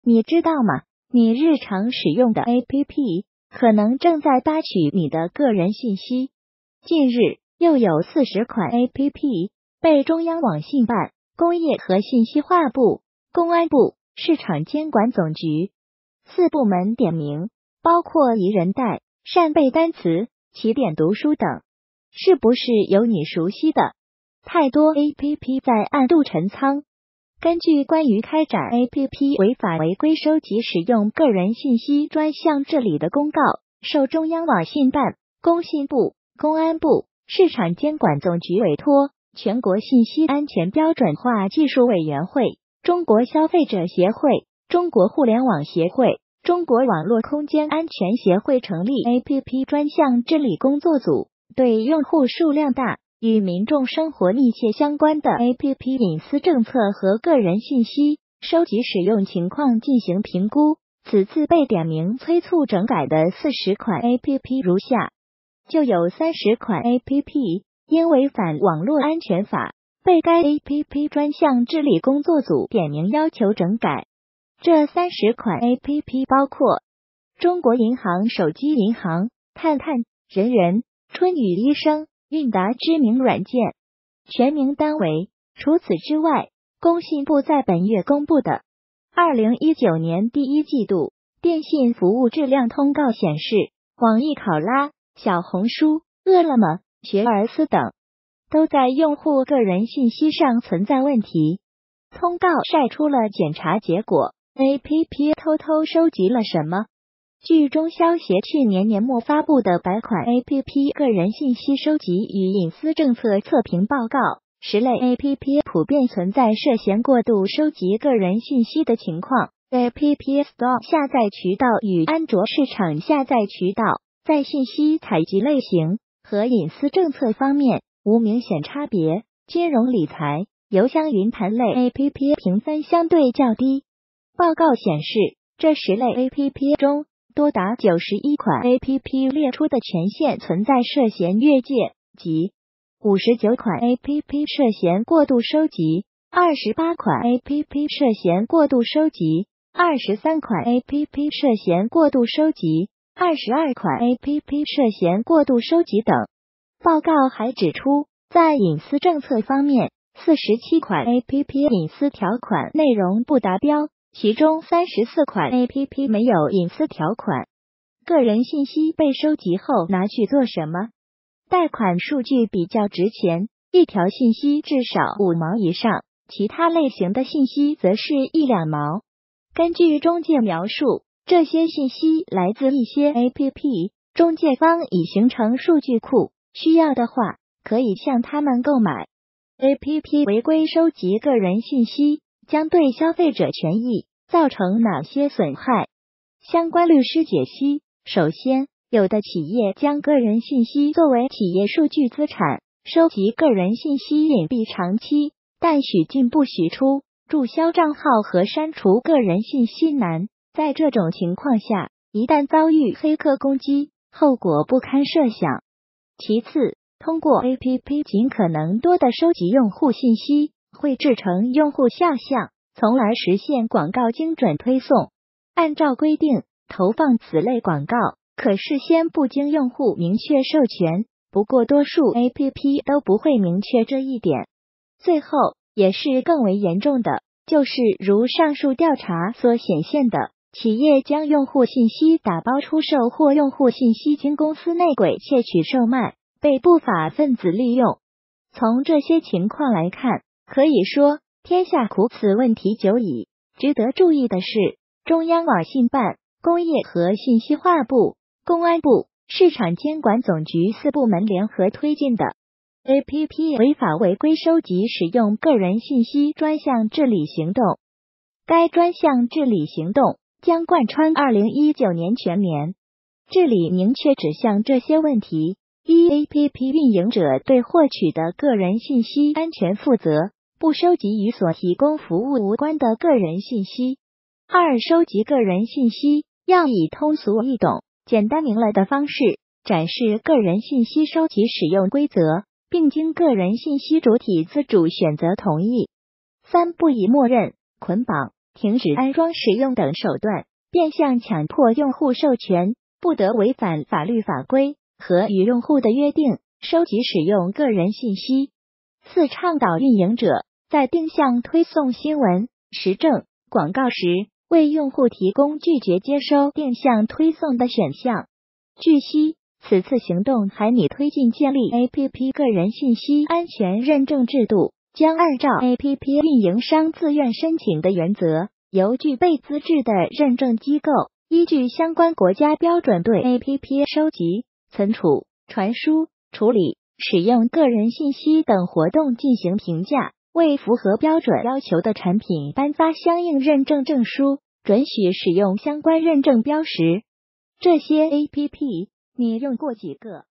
你知道吗？你日常使用的 APP 可能正在扒取你的个人信息。近日，又有40款 APP 被中央网信办、工业和信息化部、公安部、市场监管总局4部门点名，包括宜人贷、扇贝单词、起点读书等。是不是有你熟悉的？太多 APP 在暗度陈仓。根据关于开展 APP 违法违规收集使用个人信息专项治理的公告，受中央网信办、工信部、公安部、市场监管总局委托，全国信息安全标准化技术委员会、中国消费者协会、中国互联网协会、中国网络空间安全协会成立 APP 专项治理工作组，对用户数量大、与民众生活密切相关的 APP 隐私政策和个人信息收集使用情况进行评估。此次被点名催促整改的40款 APP 如下：就有30款 APP 因违反网络安全法，被该 APP 专项治理工作组点名要求整改。这30款 APP 包括中国银行手机银行、探探、人人、春雨医生、韵达知名软件。全名单为。除此之外，工信部在本月公布的2019年第一季度电信服务质量通告显示，网易考拉、小红书、饿了么、学而思等都在用户个人信息上存在问题。通告晒出了检查结果， APP 偷偷收集了什么？据中消协去年年末发布的100款 APP 个人信息收集与隐私政策测评报告，10类 APP 普遍存在涉嫌过度收集个人信息的情况。App Store 下载渠道与安卓市场下载渠道在信息采集类型和隐私政策方面无明显差别，金融理财、邮箱云盘类 APP 评分相对较低。报告显示，这10类 APP 中，多达91款 APP 列出的权限存在涉嫌越界，即59款 APP 涉嫌过度收集，28款 APP 涉嫌过度收集，23款 APP 涉嫌过度收集，22款 APP 涉嫌过度收集等。报告还指出，在隐私政策方面，47款 APP 隐私条款内容不达标，其中34款 APP 没有隐私条款。个人信息被收集后拿去做什么？贷款数据比较值钱，一条信息至少5毛以上，其他类型的信息则是1-2毛。根据中介描述，这些信息来自一些 APP， 中介方已形成数据库，需要的话可以向他们购买。APP 违规收集个人信息将对消费者权益造成哪些损害？相关律师解析，首先，有的企业将个人信息作为企业数据资产，收集个人信息隐蔽长期，但许进不许出，注销账号和删除个人信息难。在这种情况下，一旦遭遇黑客攻击，后果不堪设想。其次，通过 APP 尽可能多的收集用户信息，会制成用户肖像，从而实现广告精准推送。按照规定，投放此类广告可事先不经用户明确授权，不过多数 APP 都不会明确这一点。最后，也是更为严重的，就是如上述调查所显现的，企业将用户信息打包出售或用户信息经公司内鬼窃取售卖，被不法分子利用。从这些情况来看，可以说天下苦，此问题久矣。值得注意的是，中央网信办、工业和信息化部、公安部、市场监管总局4部门联合推进的 APP 违法违规收集使用个人信息专项治理行动。该专项治理行动将贯穿2019年全年，治理明确指向这些问题：一、APP 运营者对获取的个人信息安全负责，不收集与所提供服务无关的个人信息。2、收集个人信息要以通俗易懂、简单明了的方式展示个人信息收集使用规则，并经个人信息主体自主选择同意。3、不以默认、捆绑、 停止安装使用等手段，变相强迫用户授权，不得违反法律法规和与用户的约定收集使用个人信息。4、倡导运营者在定向推送新闻、时政、广告时，为用户提供拒绝接收定向推送的选项。据悉，此次行动还拟推进建立 APP 个人信息安全认证制度，将按照 APP 运营商自愿申请的原则，由具备资质的认证机构依据相关国家标准对 APP 收集、存储、传输、处理、使用个人信息等活动进行评价，为符合标准要求的产品颁发相应认证证书，准许使用相关认证标识。这些 APP 你用过几个？